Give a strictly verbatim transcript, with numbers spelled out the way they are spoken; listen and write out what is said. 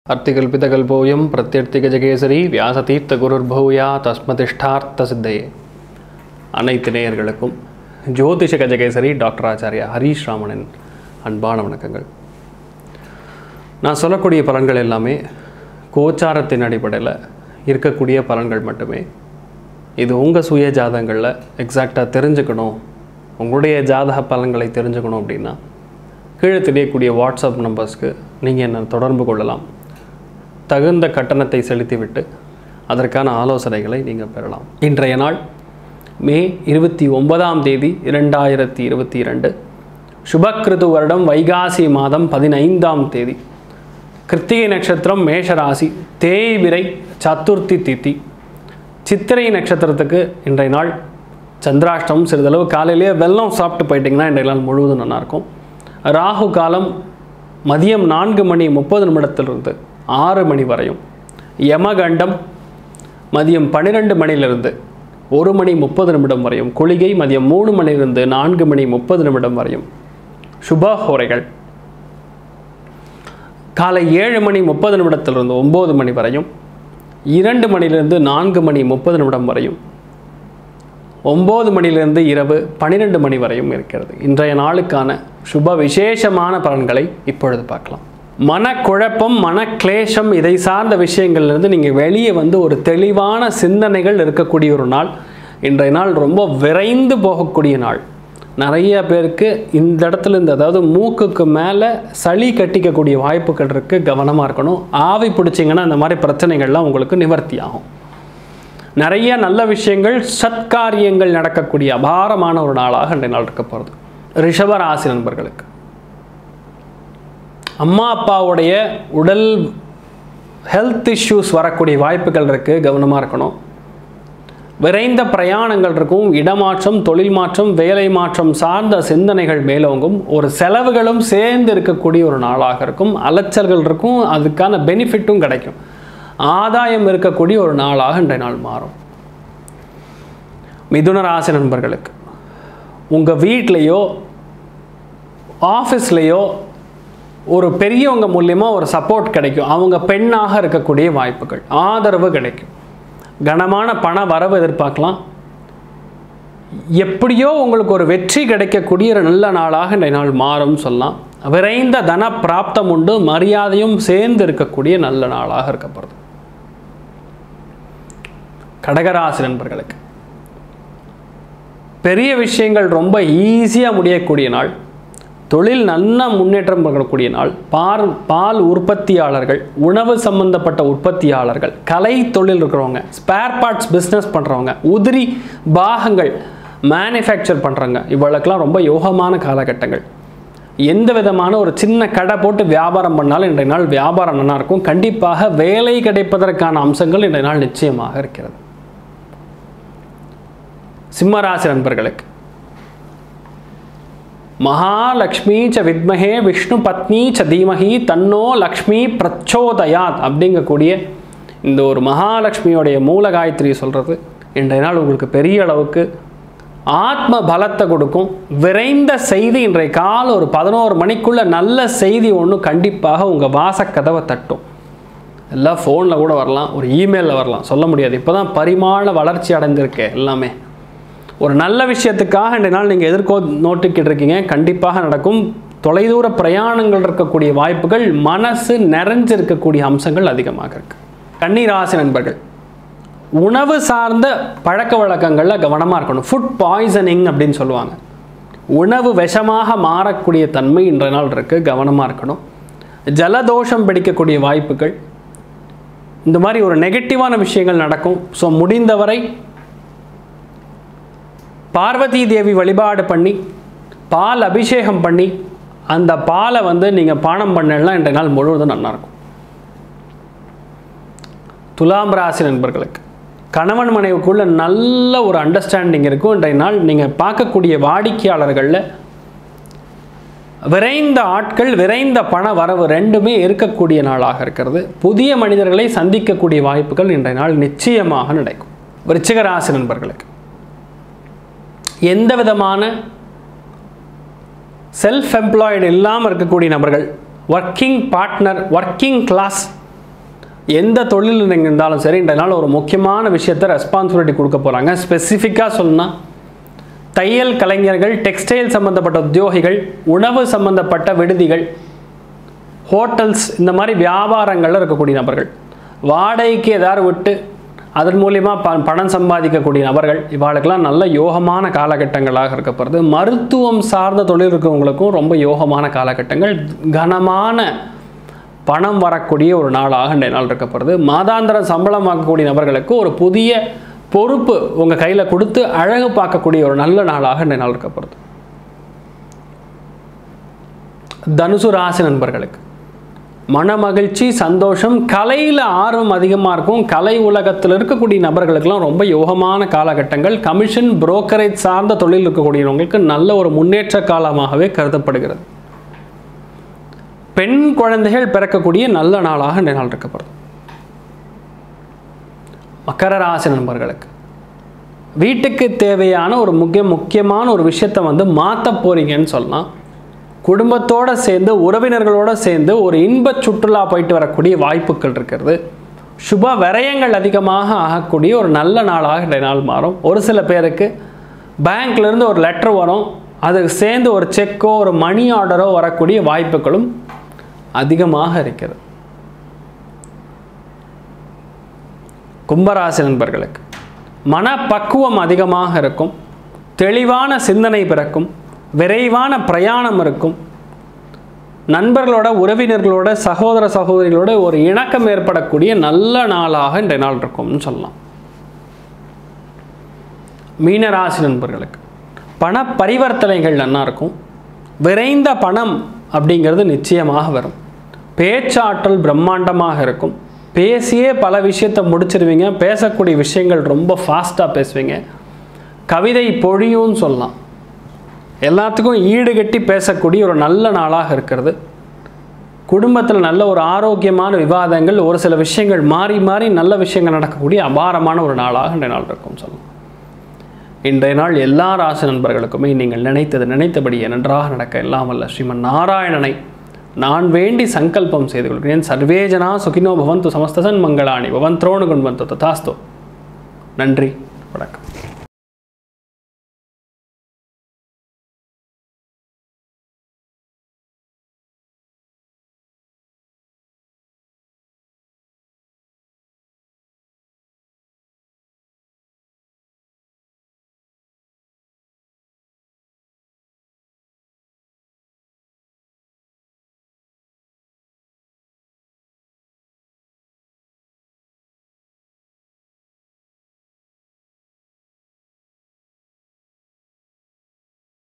अर्तिकल्पितकल्पोऽयं प्रत्यर्थिगजकेसरी व्यासतीर्थगुरुर्भूया तस्मतिष्ठार्थ सिद्धये. அனைத்து நேயர்களுக்கும் ஜோதிஷ கஜகேசரி டாக்டர் ஆச்சாரியா ஹரீஷ் ராமனின் அன்பான வணக்கங்கள். நான் சொல்லக்கூடிய பலன்கள் எல்லாமே கோச்சாரத்தின் அடிப்படையில் இருக்கக்கூடிய பலன்கள் மட்டுமே. இது உங்கள் சுய ஜாதகங்களில் எக்ஸாக்டாக தெரிஞ்சுக்கணும், உங்களுடைய ஜாதக பலன்களை தெரிஞ்சுக்கணும் அப்படின்னா கீழே தெரியக்கூடிய வாட்ஸ்அப் நம்பர்ஸ்க்கு நீங்கள் என்ன தொடர்பு கொள்ளலாம். தகுந்த கட்டணத்தை செலுத்திவிட்டு அதற்கான ஆலோசனைகளை நீங்கள் பெறலாம். இன்றைய நாள் மே இருபத்தி ஒன்பதாம் தேதி இரண்டாயிரத்தி இருபத்தி இரண்டு சுபக்கிருது வருடம் வைகாசி மாதம் பதினைந்தாம் தேதி, கிருத்திகை நட்சத்திரம், மேஷராசி, தேய்பிரை சதுர்த்தி திதி, சித்திரை நட்சத்திரத்துக்கு இன்றைய நாள் சந்திராஷ்டமம். சிறிதளவு காலையிலேயே வெல்லம் சாப்பிட்டு போயிட்டிங்கன்னா இன்றைய நாள் முழுவதும் நல்லாயிருக்கும். ராகு காலம் மதியம் நான்கு மணி முப்பது நிமிடத்திலிருந்து ஆறு மணி வரையும், யமகண்டம் மதியம் பன்னிரெண்டு மணிலிருந்து ஒரு மணி முப்பது நிமிடம் வரையும், குளிகை மதியம் மூணு மணிலிருந்து நான்கு மணி முப்பது நிமிடம் வரையும், சுபஹோரைகள் காலை ஏழு மணி முப்பது நிமிடத்திலிருந்து ஒம்பது மணி வரையும், இரண்டு மணிலிருந்து நான்கு மணி முப்பது நிமிடம் வரையும், ஒம்பது மணிலிருந்து இரவு பன்னிரெண்டு மணி வரையும் இருக்கிறது. இன்றைய நாளுக்கான சுப விசேஷமான பலன்களை இப்பொழுது பார்க்கலாம். மனக்குழப்பம், மனக்லேஷம், இதை சார்ந்த விஷயங்கள்லேருந்து நீங்கள் வெளியே வந்து ஒரு தெளிவான சிந்தனைகள் இருக்கக்கூடிய ஒரு நாள். இன்றைய நாள் ரொம்ப விரைந்து போகக்கூடிய நாள். நிறைய பேருக்கு இந்த இடத்துல இந்த அதாவது மூக்குக்கு மேலே சளி கட்டிக்கக்கூடிய வாய்ப்புகள் இருக்குது, கவனமாக இருக்கணும். ஆவி பிடிச்சிங்கன்னா இந்த மாதிரி பிரச்சனைகள்லாம் உங்களுக்கு நிவர்த்தி ஆகும். நிறைய நல்ல விஷயங்கள், சத்காரியங்கள் நடக்கக்கூடிய அபாரமான ஒரு நாளாக இன்றைய நாள் இருக்க போகிறது. ரிஷபராசி நண்பர்களுக்கு அம்மா அப்பாவுடைய உடல் ஹெல்த் இஷ்யூஸ் வரக்கூடிய வாய்ப்புகள் இருக்குது, கவனமாக இருக்கணும். விரைந்த பிரயாணங்கள் இருக்கும், இடமாற்றம், தொழில் மாற்றம், வேலை மாற்றம் சார்ந்த சிந்தனைகள் மேலோங்கும். ஒரு செலவுகளும் சேர்ந்து இருக்கக்கூடிய ஒரு நாளாக இருக்கும். அலைச்சல்கள் இருக்கும், அதுக்கான பெனிஃபிட்டும் கிடைக்கும். ஆதாயம் இருக்கக்கூடிய ஒரு நாளாக இன்றைய நாள் மாறும். மிதுன ராசி நண்பர்களுக்கு உங்கள் வீட்லேயோ ஆஃபீஸ்லேயோ ஒரு பெரியவங்க மூலியமாக ஒரு சப்போர்ட் கிடைக்கும். அவங்க பெண்ணாக இருக்கக்கூடிய வாய்ப்புகள், ஆதரவு கிடைக்கும். கனமான பண வரவு எதிர்பார்க்கலாம். எப்படியோ உங்களுக்கு ஒரு வெற்றி கிடைக்கக்கூடிய ஒரு நல்ல நாளாக இன்றைய நாள் மாறும் சொல்லலாம். விரைந்த தன பிராப்தம் உண்டு, மரியாதையும் சேர்ந்து இருக்கக்கூடிய நல்ல நாளாக இருக்கப்படுது. கடகராசி நண்பர்களுக்கு பெரிய விஷயங்கள் ரொம்ப ஈஸியாக முடியக்கூடிய நாள். தொழில் நல்ல முன்னேற்றம் பண்ணக்கூடிய நாள். பால் பால் உற்பத்தியாளர்கள், உணவு சம்பந்தப்பட்ட உற்பத்தியாளர்கள், கலை தொழில் இருக்கிறவங்க, ஸ்பேர் பார்ட்ஸ் பிஸ்னஸ் பண்ணுறவங்க, உதிரி பாகங்கள் மேனுஃபேக்சர் பண்ணுறவங்க, இவளுக்கெல்லாம் ரொம்ப யோகமான காலகட்டங்கள். எந்த விதமான ஒரு சின்ன கடை போட்டு வியாபாரம் பண்ணாலும் இன்றைய நாள் வியாபாரம் நல்லா இருக்கும். கண்டிப்பாக வேலை கிடைப்பதற்கான அம்சங்கள் இன்றைய நாள் நிச்சயமாக இருக்கிறது. சிம்மராசி நண்பர்களுக்கு மகாலட்சுமி ச வித்மஹே விஷ்ணு பத்னி ச தீமஹி தன்னோ லக்ஷ்மி பிரச்சோதயாத் அப்படிங்கக்கூடிய இந்த ஒரு மகாலட்சுமியோடைய மூல காயத்ரி சொல்கிறது இன்றைய நாள் உங்களுக்கு பெரிய அளவுக்கு ஆத்ம பலத்தை கொடுக்கும். விரைந்த செய்தி இன்றைய காலம் ஒரு பதினோரு மணிக்குள்ள நல்ல செய்தி ஒன்று கண்டிப்பாக உங்கள் வாசக்கதவை தட்டும். எல்லாம் ஃபோனில் கூட வரலாம், ஒரு இமெயிலில் வரலாம், சொல்ல முடியாது. இப்போ தான் பரிமாண வளர்ச்சி அடைந்திருக்கு எல்லாமே. ஒரு நல்ல விஷயத்துக்காக இன்றைய நாள் நீங்கள் எதிர்கோ நோட்டிக்கிட்டு இருக்கீங்க, கண்டிப்பாக நடக்கும். தொலைதூர பிரயாணங்கள் இருக்கக்கூடிய வாய்ப்புகள், மனசு நிறைஞ்சிருக்கக்கூடிய அம்சங்கள் அதிகமாக இருக்கு. கன்னிராசி நண்பர்கள் உணவு சார்ந்த பழக்க வழக்கங்களில் கவனமாக இருக்கணும். ஃபுட் பாய்சனிங் அப்படின்னு சொல்லுவாங்க. உணவு விஷமாக மாறக்கூடிய தன்மை இன்றைய நாள் இருக்குது, கவனமாக இருக்கணும். ஜலதோஷம் பிடிக்கக்கூடிய வாய்ப்புகள், இந்த மாதிரி ஒரு நெகட்டிவான விஷயங்கள் நடக்கும். ஸோ முடிந்தவரை பார்வதி தேவி வழிபாடு பண்ணி பால் அபிஷேகம் பண்ணி அந்த பாலை வந்து நீங்கள் பானம் பண்ணலாம், இன்றைய நாள் முழுவதும் நல்லாயிருக்கும். துலாம் ராசி நண்பர்களுக்கு கணவன் மனைவிக்குள்ள நல்ல ஒரு அண்டர்ஸ்டாண்டிங் இருக்கும். இன்றைய நாள் நீங்கள் பார்க்கக்கூடிய வாடிக்கையாளர்களில் விரைந்த ஆட்கள், விரைந்த பண வரவு ரெண்டுமே இருக்கக்கூடிய நாளாக இருக்கிறது. புதிய மனிதர்களை சந்திக்கக்கூடிய வாய்ப்புகள் இன்றைய நாள் நிச்சயமாக நடக்கும். விருச்சிக ராசி நண்பர்களுக்கு எந்த விதமான செல்ஃப் எம்ப்ளாய்டு இல்லாமல் இருக்கக்கூடிய நபர்கள், ஒர்க்கிங் பார்ட்னர், ஒர்க்கிங் கிளாஸ் எந்த தொழில் நீங்கள் இருந்தாலும் சரி இன்றைய நாள் ஒரு முக்கியமான விஷயத்தை ரெஸ்பான்சிபிலிட்டி கொடுக்க போகிறாங்க. ஸ்பெசிஃபிக்காக சொல்லணும்னா தையல் கலைஞர்கள், டெக்ஸ்டைல் சம்மந்தப்பட்ட உத்தியோகிகள், உணவு சம்மந்தப்பட்ட விடுதிகள், ஹோட்டல்ஸ், இந்த மாதிரி வியாபாரங்களில் இருக்கக்கூடிய நபர்கள், வாடகைக்கு ஏதாவது விட்டு அதன் மூலிமா ப பணம் சம்பாதிக்கக்கூடிய நபர்கள், இவாளுக்கெல்லாம் நல்ல யோகமான காலகட்டங்களாக இருக்கப்படுறது. மருத்துவம் சார்ந்த தொழில் இருக்கிறவங்களுக்கும் ரொம்ப யோகமான காலகட்டங்கள், கனமான பணம் வரக்கூடிய ஒரு நாளாக இன்றைய நாள் இருக்கப்படுது. மாதாந்திர சம்பளம் வாங்கக்கூடிய நபர்களுக்கு ஒரு புதிய பொறுப்பு உங்கள் கையில் கொடுத்து அழகு பார்க்கக்கூடிய ஒரு நல்ல நாளாக இன்றைய நாள் இருக்கப்படுது. தனுசு ராசி நண்பர்களுக்கு மன மகிழ்ச்சி, சந்தோஷம், கலையில் ஆர்வம் அதிகமாக இருக்கும். கலை உலகத்தில் இருக்கக்கூடிய நபர்களுக்கெல்லாம் ரொம்ப யோகமான காலகட்டங்கள். கமிஷன், புரோக்கரேஜ் சார்ந்த தொழில் இருக்கக்கூடியவங்களுக்கு நல்ல ஒரு முன்னேற்ற காலமாகவே கருதப்படுகிறது. பெண் குழந்தைகள் பிறக்கக்கூடிய நல்ல நாளாக இந்த நாள் இருக்கப்படுது. மகர ராசி நண்பர்களுக்கு வீட்டுக்கு தேவையான ஒரு முக்கிய முக்கியமான ஒரு விஷயத்தை வந்து மாற்ற போறீங்கன்னு சொல்லலாம். குடும்பத்தோடு சேர்ந்து, உறவினர்களோடு சேர்ந்து ஒரு இன்ப சுற்றுலா போயிட்டு வரக்கூடிய வாய்ப்புகள் இருக்கிறது. சுப விரயங்கள் அதிகமாக ஆகக்கூடிய ஒரு நல்ல நாளாக இந்த நாள் மாறும். ஒரு சில பேருக்கு பேங்க்லேருந்து ஒரு லெட்டர் வரும், அதுக்கு சேர்ந்து ஒரு செக்கோ ஒரு மணி ஆர்டரோ வரக்கூடிய வாய்ப்புகளும் அதிகமாக இருக்கிறது. கும்பராசி நண்பர்களுக்கு மனப்பக்குவம் அதிகமாக இருக்கும். தெளிவான சிந்தனை பிறக்கும். விரைவான பிரயாணம் இருக்கும். நண்பர்களோட, உறவினர்களோட, சகோதர சகோதரிகளோட ஒரு இணக்கம் ஏற்படக்கூடிய நல்ல நாளாக இன்றைய நாள் இருக்கும்னு சொல்லலாம். மீனராசி நண்பர்களுக்கு பண பரிவர்த்தனைகள் நல்லா இருக்கும். விரைந்த பணம் அப்படிங்கிறது நிச்சயமாக வரும். பேச்சாற்றல் பிரம்மாண்டமாக இருக்கும். பேசியே பல விஷயத்தை முடிச்சிருவீங்க. பேசக்கூடிய விஷயங்கள் ரொம்ப ஃபாஸ்ட்டாக பேசுவீங்க. கவிதை பொழியும்னு சொல்லலாம். எல்லாத்துக்கும் ஈடுகட்டி பேசக்கூடிய ஒரு நல்ல நாளாக இருக்கிறது. குடும்பத்தில் நல்ல ஒரு ஆரோக்கியமான விவாதங்கள், ஒரு சில விஷயங்கள் மாறி மாறி நல்ல விஷயங்கள் நடக்கக்கூடிய அபாரமான ஒரு நாளாக இன்றைய நாள் இருக்கும் சொல்லலாம். இன்றைய நாள் எல்லா ராசி நண்பர்களுக்குமே நீங்கள் நினைத்தது நினைத்தபடி நன்றாக நடக்க எல்லாம் வல்ல ஸ்ரீமன் நாராயணனை நான் வேண்டி சங்கல்பம் செய்து கொள்கிறேன். சர்வேஜனா சுகினோ பவந்து, சமஸ்தசன் மங்களாணி பவந்த்ரோணு குண்வந்து ததாஸ்தோ. நன்றி, வணக்கம்.